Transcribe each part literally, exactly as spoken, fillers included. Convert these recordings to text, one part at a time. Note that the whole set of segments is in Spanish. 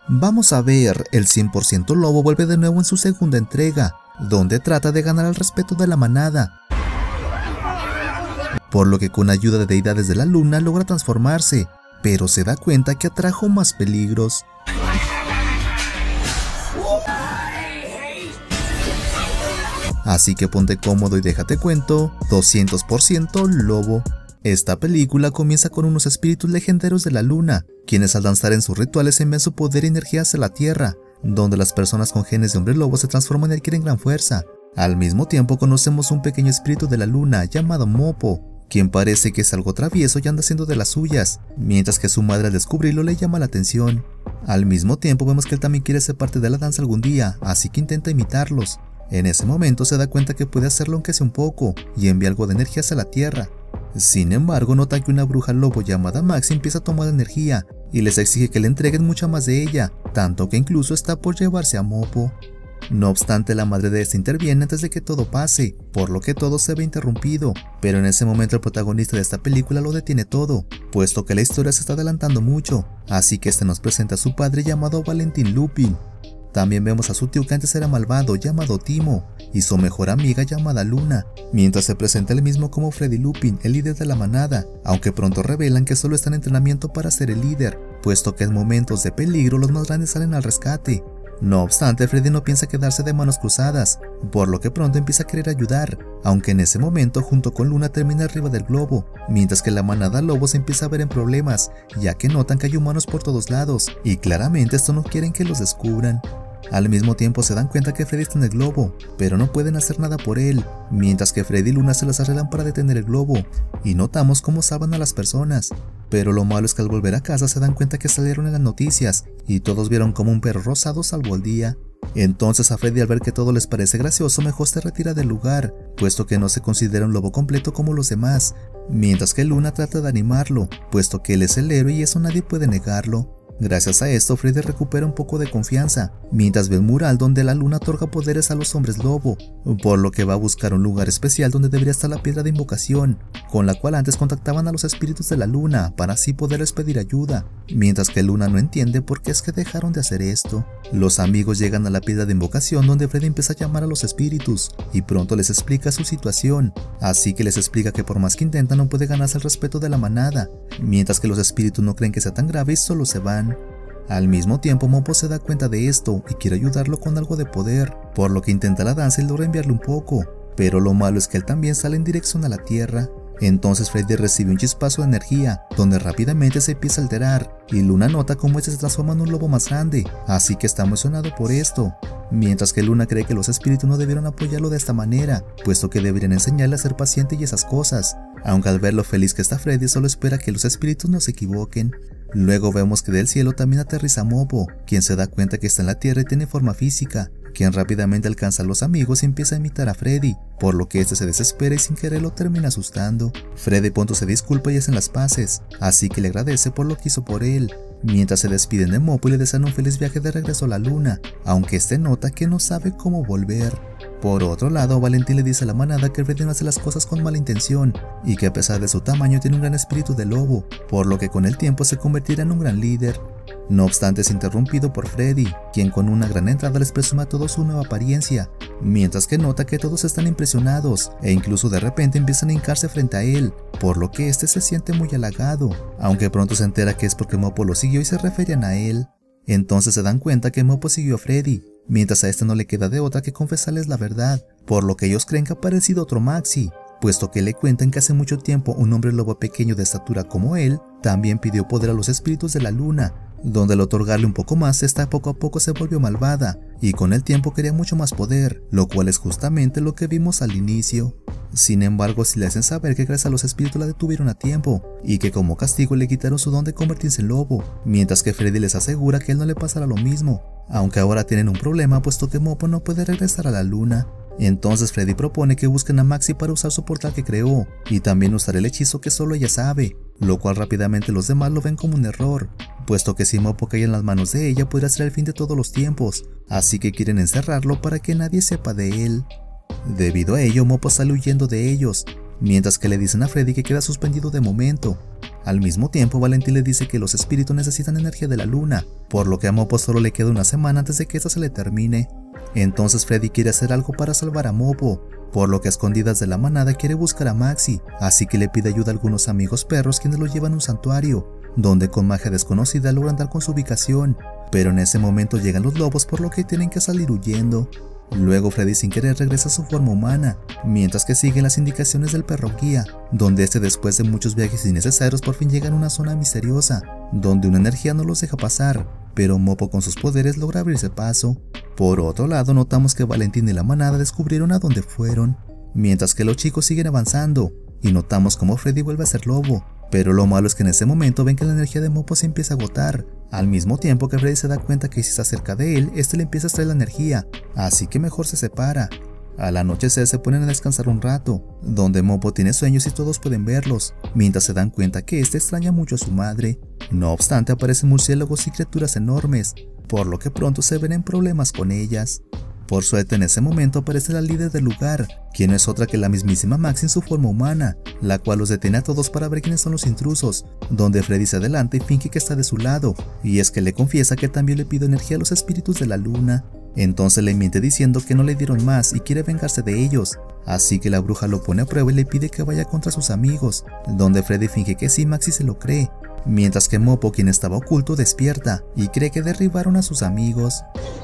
Vamos a ver, el cien por ciento lobo vuelve de nuevo en su segunda entrega, donde trata de ganar el respeto de la manada, por lo que con ayuda de deidades de la luna logra transformarse, pero se da cuenta que atrajo más peligros. Así que ponte cómodo y déjate cuento, doscientos por ciento lobo. Esta película comienza con unos espíritus legendarios de la luna, quienes al danzar en sus rituales envían su poder y energía hacia la tierra, donde las personas con genes de hombre lobo se transforman y adquieren gran fuerza. Al mismo tiempo conocemos un pequeño espíritu de la luna llamado Mopo, quien parece que es algo travieso y anda haciendo de las suyas, mientras que su madre al descubrirlo le llama la atención. Al mismo tiempo vemos que él también quiere ser parte de la danza algún día, así que intenta imitarlos. En ese momento se da cuenta que puede hacerlo aunque sea un poco, y envía algo de energía hacia la tierra. Sin embargo, nota que una bruja lobo llamada Maxi empieza a tomar energía, y les exige que le entreguen mucha más de ella, tanto que incluso está por llevarse a Mopo. No obstante, la madre de este interviene antes de que todo pase, por lo que todo se ve interrumpido, pero en ese momento el protagonista de esta película lo detiene todo, puesto que la historia se está adelantando mucho, así que este nos presenta a su padre llamado Valentín Lupin. También vemos a su tío que antes era malvado llamado Timo, y su mejor amiga llamada Luna, mientras se presenta el mismo como Freddy Lupin, el líder de la manada, aunque pronto revelan que solo está en entrenamiento para ser el líder, puesto que en momentos de peligro los más grandes salen al rescate. No obstante, Freddy no piensa quedarse de manos cruzadas, por lo que pronto empieza a querer ayudar, aunque en ese momento junto con Luna termina arriba del globo, mientras que la manada lobo se empieza a ver en problemas, ya que notan que hay humanos por todos lados, y claramente esto no quieren que los descubran. Al mismo tiempo se dan cuenta que Freddy está en el globo, pero no pueden hacer nada por él, mientras que Freddy y Luna se las arreglan para detener el globo, y notamos cómo salvan a las personas. Pero lo malo es que al volver a casa se dan cuenta que salieron en las noticias, y todos vieron como un perro rosado salvó el día. Entonces a Freddy, al ver que todo les parece gracioso, mejor se retira del lugar, puesto que no se considera un lobo completo como los demás, mientras que Luna trata de animarlo, puesto que él es el héroe y eso nadie puede negarlo. Gracias a esto, Freddy recupera un poco de confianza, mientras ve el mural donde la luna otorga poderes a los hombres lobo, por lo que va a buscar un lugar especial donde debería estar la piedra de invocación, con la cual antes contactaban a los espíritus de la luna para así poderles pedir ayuda, mientras que Luna no entiende por qué es que dejaron de hacer esto. Los amigos llegan a la piedra de invocación donde Freddy empieza a llamar a los espíritus, y pronto les explica su situación, así que les explica que por más que intenta no puede ganarse el respeto de la manada, mientras que los espíritus no creen que sea tan grave y solo se van. Al mismo tiempo, Mopo se da cuenta de esto y quiere ayudarlo con algo de poder, por lo que intenta la danza y logra enviarle un poco, pero lo malo es que él también sale en dirección a la tierra. Entonces Freddy recibe un chispazo de energía, donde rápidamente se empieza a alterar, y Luna nota cómo este se transforma en un lobo más grande, así que está emocionado por esto, mientras que Luna cree que los espíritus no debieron apoyarlo de esta manera, puesto que deberían enseñarle a ser paciente y esas cosas, aunque al ver lo feliz que está Freddy solo espera que los espíritus no se equivoquen. Luego vemos que del cielo también aterriza Mopo, quien se da cuenta que está en la tierra y tiene forma física, quien rápidamente alcanza a los amigos y empieza a imitar a Freddy, por lo que este se desespera y sin querer lo termina asustando. Freddy pronto se disculpa y hacen las paces, así que le agradece por lo que hizo por él, mientras se despiden de Mopo y le desean un feliz viaje de regreso a la luna, aunque este nota que no sabe cómo volver. Por otro lado, Valentín le dice a la manada que Freddy no hace las cosas con mala intención, y que a pesar de su tamaño tiene un gran espíritu de lobo, por lo que con el tiempo se convertirá en un gran líder. No obstante, es interrumpido por Freddy, quien con una gran entrada les presume a todos su nueva apariencia, mientras que nota que todos están impresionados, e incluso de repente empiezan a hincarse frente a él, por lo que este se siente muy halagado, aunque pronto se entera que es porque Mopo lo siguió y se referían a él. Entonces se dan cuenta que Mopo siguió a Freddy, mientras a este no le queda de otra que confesarles la verdad, por lo que ellos creen que ha aparecido otro Maxi, puesto que le cuentan que hace mucho tiempo un hombre lobo pequeño de estatura como él también pidió poder a los espíritus de la luna, donde al otorgarle un poco más, esta poco a poco se volvió malvada, y con el tiempo quería mucho más poder, lo cual es justamente lo que vimos al inicio. Sin embargo, si le hacen saber que gracias a los espíritus la detuvieron a tiempo, y que como castigo le quitaron su don de convertirse en lobo, mientras que Freddy les asegura que a él no le pasará lo mismo, aunque ahora tienen un problema puesto que Mopo no puede regresar a la luna. Entonces Freddy propone que busquen a Maxi para usar su portal que creó, y también usar el hechizo que solo ella sabe, lo cual rápidamente los demás lo ven como un error, puesto que si Mopo cae en las manos de ella podría ser el fin de todos los tiempos, así que quieren encerrarlo para que nadie sepa de él. Debido a ello, Mopo sale huyendo de ellos, mientras que le dicen a Freddy que queda suspendido de momento. Al mismo tiempo, Valentín le dice que los espíritus necesitan energía de la luna, por lo que a Mopo solo le queda una semana antes de que esta se le termine. Entonces Freddy quiere hacer algo para salvar a Mopo, por lo que a escondidas de la manada quiere buscar a Maxi, así que le pide ayuda a algunos amigos perros quienes lo llevan a un santuario, donde con magia desconocida logran dar con su ubicación, pero en ese momento llegan los lobos por lo que tienen que salir huyendo. Luego Freddy sin querer regresa a su forma humana, mientras que sigue las indicaciones del perro guía, donde este después de muchos viajes innecesarios por fin llega a una zona misteriosa, donde una energía no los deja pasar, pero Mopo con sus poderes logra abrirse paso. Por otro lado, notamos que Valentín y la manada descubrieron a dónde fueron, mientras que los chicos siguen avanzando, y notamos como Freddy vuelve a ser lobo, pero lo malo es que en ese momento ven que la energía de Mopo se empieza a agotar, al mismo tiempo que Freddy se da cuenta que si está cerca de él, este le empieza a extraer la energía, así que mejor se separa. Al anochecer se ponen a descansar un rato, donde Mopo tiene sueños y todos pueden verlos, mientras se dan cuenta que este extraña mucho a su madre. No obstante, aparecen murciélagos y criaturas enormes, por lo que pronto se ven en problemas con ellas. Por suerte, en ese momento aparece la líder del lugar, quien no es otra que la mismísima Maxi en su forma humana, la cual los detiene a todos para ver quiénes son los intrusos, donde Freddy se adelanta y finge que está de su lado, y es que le confiesa que también le pide energía a los espíritus de la luna. Entonces le miente diciendo que no le dieron más y quiere vengarse de ellos, así que la bruja lo pone a prueba y le pide que vaya contra sus amigos, donde Freddy finge que sí, Maxi se lo cree, mientras que Mopo, quien estaba oculto, despierta y cree que derribaron a sus amigos.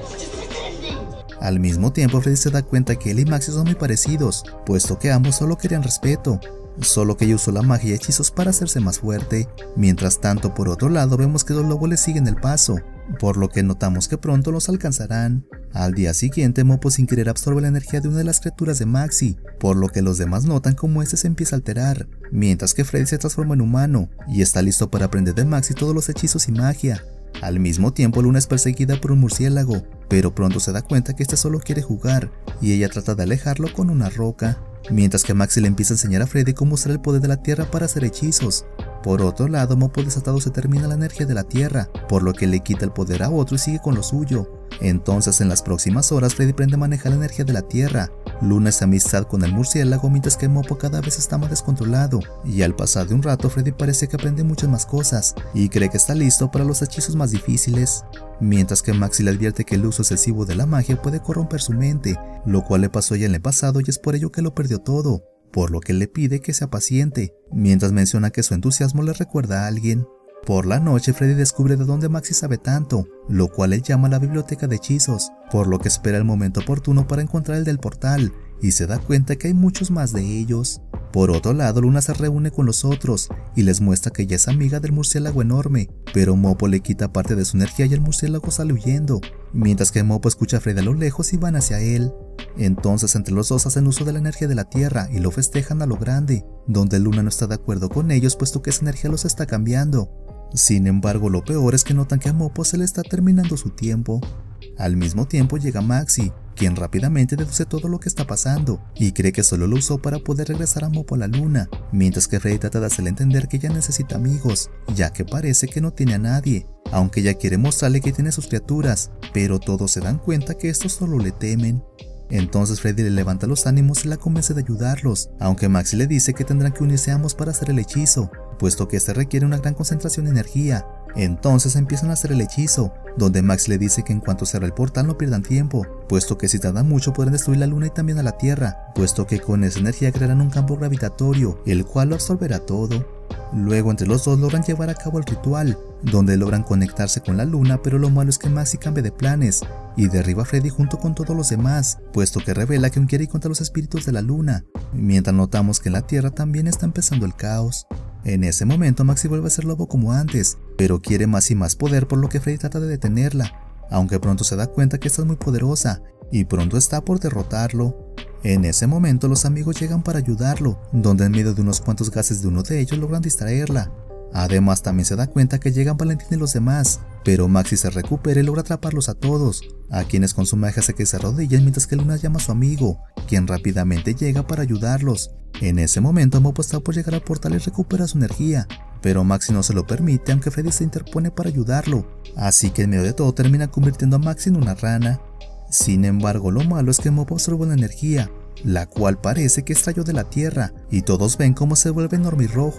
Al mismo tiempo, Freddy se da cuenta que él y Maxi son muy parecidos, puesto que ambos solo querían respeto, solo que ella usó la magia y hechizos para hacerse más fuerte. Mientras tanto, por otro lado, vemos que los lobos le siguen el paso, por lo que notamos que pronto los alcanzarán. Al día siguiente, Mopo sin querer absorbe la energía de una de las criaturas de Maxi, por lo que los demás notan cómo este se empieza a alterar, mientras que Freddy se transforma en humano y está listo para aprender de Maxi todos los hechizos y magia. Al mismo tiempo, Luna es perseguida por un murciélago, pero pronto se da cuenta que este solo quiere jugar, y ella trata de alejarlo con una roca, mientras que Maxi le empieza a enseñar a Freddy cómo usar el poder de la tierra para hacer hechizos. Por otro lado, Mopo desatado se termina la energía de la tierra, por lo que le quita el poder a otro y sigue con lo suyo. Entonces, en las próximas horas, Freddy aprende a manejar la energía de la tierra. Luna es amistad con el murciélago, mientras que Mopo cada vez está más descontrolado, y al pasar de un rato, Freddy parece que aprende muchas más cosas, y cree que está listo para los hechizos más difíciles. Mientras que Maxi le advierte que el uso excesivo de la magia puede corromper su mente, lo cual le pasó ya en el pasado y es por ello que lo perdió todo, por lo que le pide que sea paciente, mientras menciona que su entusiasmo le recuerda a alguien. Por la noche, Freddy descubre de dónde Maxi sabe tanto, lo cual él llama la biblioteca de hechizos, por lo que espera el momento oportuno para encontrar el del portal, y se da cuenta que hay muchos más de ellos. Por otro lado, Luna se reúne con los otros y les muestra que ella es amiga del murciélago enorme, pero Mopo le quita parte de su energía y el murciélago sale huyendo, mientras que Mopo escucha a Freddy a lo lejos y van hacia él. Entonces entre los dos hacen uso de la energía de la tierra y lo festejan a lo grande, donde Luna no está de acuerdo con ellos puesto que esa energía los está cambiando. Sin embargo, lo peor es que notan que a Mopo se le está terminando su tiempo. Al mismo tiempo llega Maxi, quien rápidamente deduce todo lo que está pasando y cree que solo lo usó para poder regresar a Mopo a la luna, mientras que Freddy trata de hacerle entender que ella necesita amigos, ya que parece que no tiene a nadie, aunque ella quiere mostrarle que tiene sus criaturas, pero todos se dan cuenta que estos solo le temen. Entonces Freddy le levanta los ánimos y la convence de ayudarlos, aunque Maxi le dice que tendrán que unirse ambos para hacer el hechizo, puesto que este requiere una gran concentración de energía. Entonces empiezan a hacer el hechizo, donde Max le dice que en cuanto cierre el portal no pierdan tiempo, puesto que si tardan mucho podrán destruir la luna y también a la tierra, puesto que con esa energía crearán un campo gravitatorio, el cual lo absorberá todo. Luego entre los dos logran llevar a cabo el ritual, donde logran conectarse con la luna, pero lo malo es que Maxi cambia de planes y derriba a Freddy junto con todos los demás, puesto que revela que aún quiere ir contra los espíritus de la luna, mientras notamos que en la tierra también está empezando el caos. En ese momento Maxi vuelve a ser lobo como antes, pero quiere más y más poder, por lo que Freddy trata de detenerla, aunque pronto se da cuenta que esta es muy poderosa y pronto está por derrotarlo. En ese momento los amigos llegan para ayudarlo, donde en medio de unos cuantos gases de uno de ellos logran distraerla. Además también se da cuenta que llegan Valentín y los demás, pero Maxi se recupera y logra atraparlos a todos, a quienes con su magia hace que se arrodillen mientras que Luna llama a su amigo, quien rápidamente llega para ayudarlos. En ese momento Mopo está por llegar al portal y recupera su energía, pero Maxi no se lo permite aunque Freddy se interpone para ayudarlo, así que en medio de todo termina convirtiendo a Maxi en una rana. Sin embargo, lo malo es que Mopo absorbe la energía, la cual parece que extrayó de la tierra, y todos ven cómo se vuelve enorme y rojo,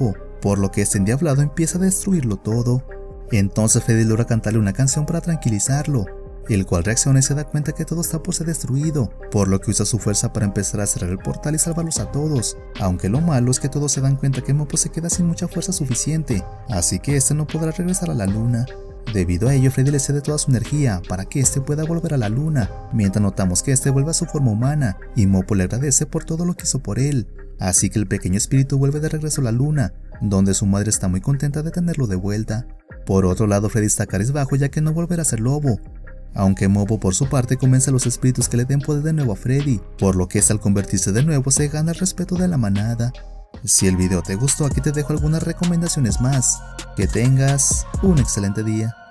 por lo que este endiablado empieza a destruirlo todo. Entonces Freddy logra cantarle una canción para tranquilizarlo, el cual reacciona y se da cuenta que todo está por ser destruido, por lo que usa su fuerza para empezar a cerrar el portal y salvarlos a todos, aunque lo malo es que todos se dan cuenta que Mopo se queda sin mucha fuerza suficiente, así que este no podrá regresar a la luna. Debido a ello, Freddy le cede toda su energía para que este pueda volver a la luna, mientras notamos que este vuelve a su forma humana, y Mopo le agradece por todo lo que hizo por él, así que el pequeño espíritu vuelve de regreso a la luna, donde su madre está muy contenta de tenerlo de vuelta. Por otro lado, Freddy está cabizbajo ya que no volverá a ser lobo, aunque Mopo por su parte convence a los espíritus que le den poder de nuevo a Freddy, por lo que este al convertirse de nuevo se gana el respeto de la manada. Si el video te gustó, aquí te dejo algunas recomendaciones más. Que tengas un excelente día.